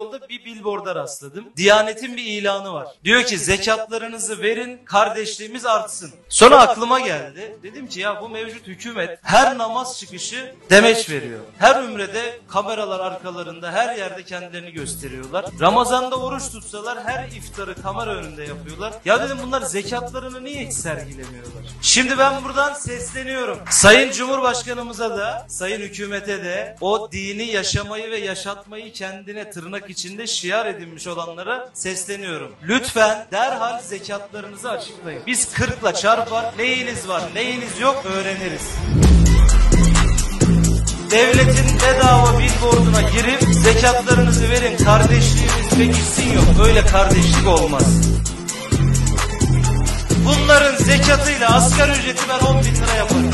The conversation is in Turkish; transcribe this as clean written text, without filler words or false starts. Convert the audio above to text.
Yolda bir billboard'a rastladım. Diyanet'in bir ilanı var. Diyor ki zekatlarınızı verin, kardeşliğimiz artsın. Sonra aklıma geldi. Dedim ki ya bu mevcut hükümet her namaz çıkışı demeç veriyor. Her ümrede kameralar arkalarında, her yerde kendilerini gösteriyorlar. Ramazan'da oruç tutsalar her iftarı kamera önünde yapıyorlar. Ya dedim bunlar zekatlarını niye hiç sergilemiyorlar? Şimdi ben buradan sesleniyorum. Sayın Cumhurbaşkanımıza da, sayın hükümete de o dini yaşamayı ve yaşatmayı kendine tırnak içinde şiar edinmiş olanlara sesleniyorum. Lütfen derhal zekatlarınızı açıklayın. Biz 40'la çarpar, neyiniz var neyiniz yok öğreniriz. Devletin bedava billboarduna girip zekatlarınızı verin, kardeşliğimiz pekişsin yok. Öyle kardeşlik olmaz. Bunların zekatıyla asgari ücreti ben 10.000 lira yaparım.